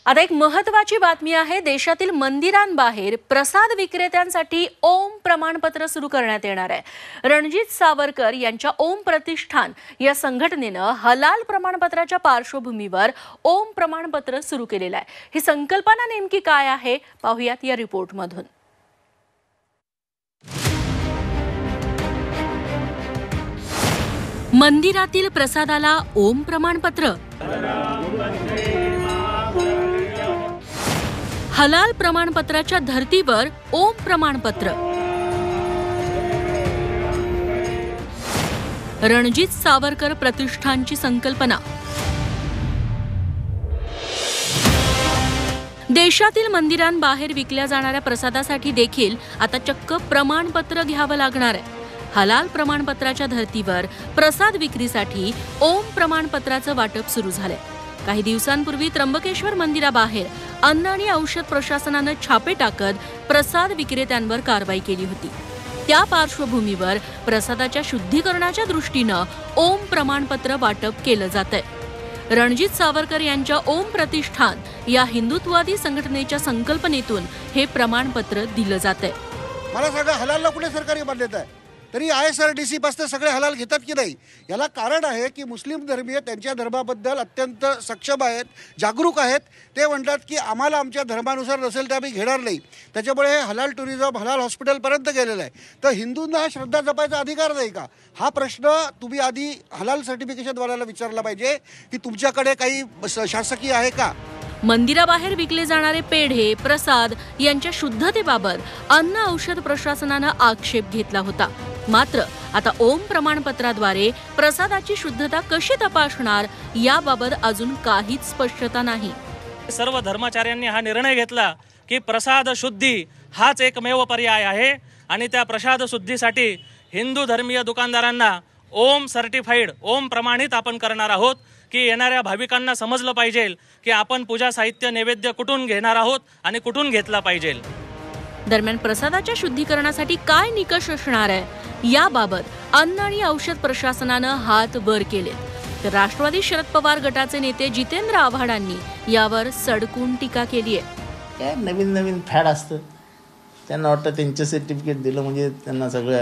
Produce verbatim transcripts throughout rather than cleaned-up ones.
आता एक महत्त्वाची बातमी आहे। देशातील मंदिरांबाहेर प्रसाद विक्रेत्यांसाठी ओम प्रमाणपत्र सुरू करण्यात येणार आहे। रणजित सावरकर यांच्या ओम प्रतिष्ठान या संघटनेने हलाल प्रमाणपत्राच्या पार्श्वभूमीवर ओम प्रमाणपत्र सुरू केलेले आहे। ही संकल्पना नेमकी काय आहे पाहूयात या रिपोर्टमधून। मंदिरातील प्रसादाला ओम प्रमाणपत्र, हलाल प्रमाणपत्राच्या धर्तीवर ओम प्रमाणपत्र। रणजित सावरकर प्रतिष्ठानची संकल्पना। देशातील मंदिरांबाहेर विकल्या जाणाऱ्या प्रसादासाठी देखील आता चक्क प्रमाणपत्र घ्यावं लागणार आहे। हलाल प्रमाणपत्राच्या धर्तीवर प्रसाद विक्रीसाठी ओम प्रमाणपत्राचं वाटप सुरू झालंय। काही दिवसांपूर्वी त्र्यंबकेश्वर मंदिराबाहेर अन्न आणि औषध प्रशासनाने छापे टाकत प्रसाद विक्रेत्यांवर कारवाई केली होती। त्या पार्श्वभूमीवर प्रसादाच्या शुद्धीकरणाच्या दृष्टीने ओम प्रमाणपत्र वाटप केलं जातंय। रणजित सावरकर यांच्या ओम प्रतिष्ठान या हिंदुत्ववादी संघटनेच्या संकल्पनेतून हे प्रमाणपत्र दिलं जातंय। मला सगळं हलालला कुठे सरकारी मान्यता आहे, तरी I S R D C पासून सगळे हलाल घेतात की नाही? याला कारण आहे की मुस्लिम धर्मीय त्यांच्या धर्माबद्दल अत्यंत सक्षम आहेत, जागरूक आहेत। ते म्हणतात की आम्हाला आमच्या धर्मानुसार नसेल तर आम्ही घेणार नाही। त्याच्यामुळे हे हलाल टुरिझम हलाल हॉस्पिटलपर्यंत गेलेलं आहे। तर हिंदूंना हा श्रद्धा जपायचा अधिकार नाही का? हा प्रश्न तुम्ही आधी हलाल सर्टिफिकेशनवाल्याला विचारला पाहिजे की तुमच्याकडे काही शासकीय आहे का? मंदिराबाहेर विकले जाणारे पेढे प्रसाद यांच्या शुद्धतेबाबत अन्न औषध प्रशासनाने आक्षेप घेतला होता। मात्र आता ओम प्रमाणपत्राद्वारे प्रसादाची शुद्धता कशी तपासणार याबाबत अजून काहीच स्पष्टता नाही। सर्व धर्माचार्यांनी हा निर्णय घेतला की प्रसाद शुद्धी हाच एकमेव पर्याय आहे आणि त्या प्रसाद शुद्धीसाठी हिंदू धर्मीय दुकानदारांना ओम सर्टिफाईड ओम प्रमाणित आपण करणार आहोत की येणाऱ्या भाविकांना समजलं पाहिजे की आपण पूजा साहित्य नैवेद्य कुठून घेणार आहोत आणि कुठून घेतला पाहिजे। दरम्यान प्रसादाच्या शुद्धीकरणासाठी काय निकष असणार आहे याबाबत अन्न आणि औषध प्रशासनाने हात वर केले। तर राष्ट्रवादी शरद पवार गटाचे नेते जितेंद्र आव्हाडांनी यावर सडकून टीका केली आहे। काय नवीन नवीन फॅड असतं, त्यांना वाटतं त्यांचं सर्टिफिकेट दिलं म्हणजे त्यांना सगळं,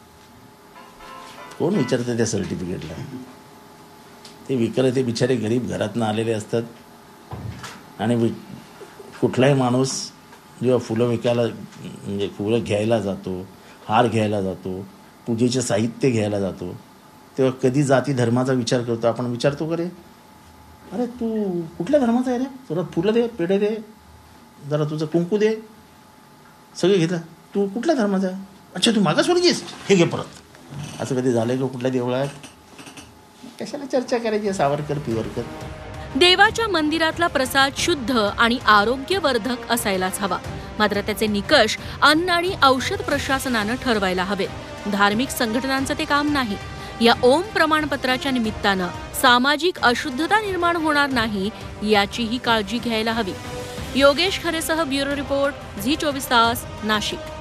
कोण विचारतं त्या सर्टिफिकेटला? ते विक्रेते बिचारे गरीब घरातनं आलेले असतात आणि कुठलाही माणूस जेव्हा फुलं विकायला म्हणजे फुलं घ्यायला जातो, हार घ्यायला जातो, पूजेचे साहित्य घ्यायला जातो, तेव्हा कधी जाती धर्माचा विचार करतो? आपण विचारतो का रे, अरे तू कुठल्या धर्माचा आहे रे, जरा फुलं दे, पेढे दे, जरा तुझं कुंकू दे, सगळे घेतलं, तू कुठल्या धर्माचा आहे? अच्छा तू मागासवर्गीयस, हे घे परत। असं कधी झालंय का कुठल्या देवळात? कशाला चर्चा करायची सावरकर पिवरकर? देवाच्या मंदिरातला प्रसाद शुद्ध आणि आरोग्यवर्धक असायलाच हवा, मात्र त्याचे निकष अन्न आणि औषध प्रशासनाने ठरवायला हवे। धार्मिक संघटनांचं ते काम नाही। या ओम प्रमाणपत्राच्या निमित्तानं सामाजिक अशुद्धता निर्माण होणार नाही याचीही काळजी घ्यायला हवी। योगेश खरेसह ब्युरो रिपोर्ट, झी चोवीस तास, नाशिक।